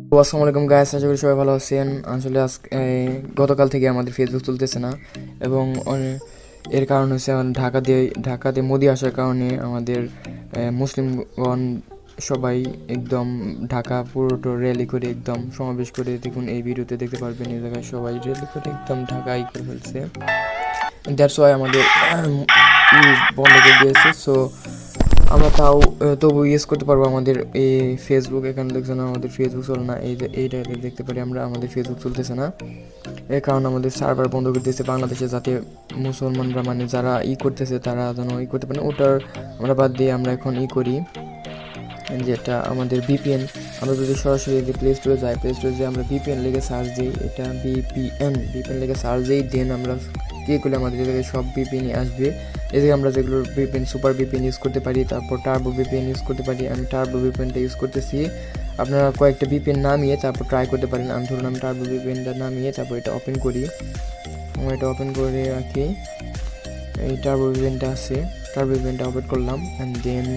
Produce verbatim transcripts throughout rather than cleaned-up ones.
আসসালামু আলাইকুম গাইস, আশা করি সবাই ভালো আছেন। আসলে আজকে গতকাল থেকে আমাদের ফেসবুক চলতেছে না এবং অনে- এর কারণ হচ্ছে এখন ঢাকা দিয়ে ঢাকাতে মোদি আসার কারণে আমাদের আহ, মুসলিমগণ সবাই একদম ঢাকা পুরোটা র্যালি করে একদম সমাবেশ করে, দেখুন এই ভিডিওতে দেখতে পারবেন এই জায়গায় সবাই র্যালি করে একদম ঢাকাই করে ফেলছে। দ্যাটস ওয়াই আমাদের ই বন্ধ করে দিয়েছে। সো আমরা তাও আহ, তবু ইউজ করতে পারবো আমাদের এই ফেসবুক। এখানে দেখছেন আমাদের ফেসবুক চলে না, এই যে এইটা দেখতে পারি আমরা আমাদের ফেসবুক চলতেছে না। এর কারণে আমাদের সার্ভার বন্ধ করে দিয়েছে বাংলাদেশে, যাতে মুসলমানরা মানে যারা ই করতেছে তারা যেন ই করতে পারে। ওটার আমরা বাদ দিয়ে আমরা এখন ই করি, যেটা আমাদের ভিপিএন। আমরা যদি সরাসরি যদি প্লে স্টোরে যাই, প্লে স্টোরে যে আমরা ভিপিএন লিখে সার্চ দিই, এটা ভিপিএন ভিপিএন লিখে সার্চ দিই, দেন আমরা ক্লিক করলে আমাদের এদিকে সব ভিপিএনই আসবে। এদিকে আমরা যেগুলো ভিপিএন সুপার ভিপিএন ইউজ করতে পারি, তারপর টার্বো ভিপিএন ইউজ করতে পারি। আমি টার্বো ভিপিএনটা ইউজ করতেছি। আপনারা কয়েকটা ভিপিএন নামিয়ে তারপর ট্রাই করতে পারেন। আমি ধরুন আমি টার্বো ভিপিএনটা নামিয়ে তারপর এটা ওপেন করি, আমরা এটা ওপেন করে রাখি। এই টার্বো ভিপিএনটা আছে, টার্বো ভিপিএনটা ওপেন করলাম অ্যান্ড দেন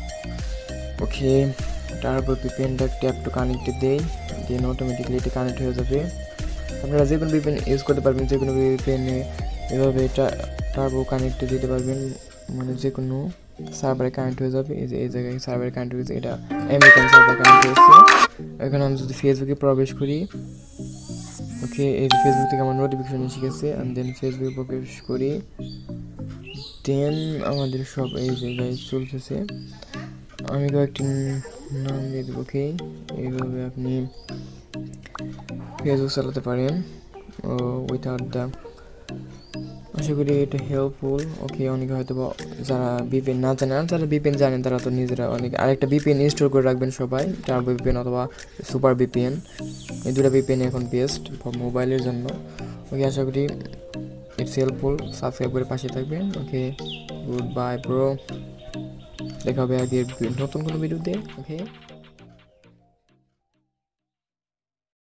ওকে তারপর ভিপিএনটা ট্যাপ টু কানেক্টে দেই, দেন অটোমেটিকলি এটা কানেক্ট হয়ে যাবে। আপনারা যে কোনো ভিপিএন ইউজ করতে পারবেন, যে কোনো ভিপিএনে এভাবে এটা টার্বো কানেক্টে দিতে পারবেন, মানে যে কোনো সার্ভারে কানেক্ট হয়ে যাবে। এই যে এই জায়গায় সার্ভারে কানেক্ট হয়েছে, এটা আমেরিকান সার্ভারে কানেক্ট হয়েছে। এখন আমি যদি ফেসবুকে প্রবেশ করি, ওকে এই যে ফেসবুক থেকে আমার নোটিফিকেশন এসে গেছে, অ্যান্ড দেন ফেসবুকে প্রবেশ করি, দেন আমাদের সব এই জায়গায় চলতেছে। আমি কয়েকটি নাম দিয়ে দেবো। ওকে এইভাবে আপনি ফেসবুক চালাতে পারেন ও উইথাউট দ্য। আশা করি এটা হেল্পফুল। ওকে অনেকে হয়তো যারা ভিপিএন না জানেন, আর যারা ভিপিএন জানেন তারা তো নিজেরা অনেক আরেকটা ভিপিএন ইনস্টল করে রাখবেন সবাই, টার্বো ভিপিএন অথবা সুপার ভিপিএন। এই দুটো ভিপিএন এখন বেস্ট মোবাইলের জন্য। ওকে আশা করি ইটস হেল্পফুল। সাবস্ক্রাইব করে পাশে থাকবেন। ওকে গুড বাই ব্রো, দেখা হবে আগে নতুন কোনো ভিডিওতে। ওকে।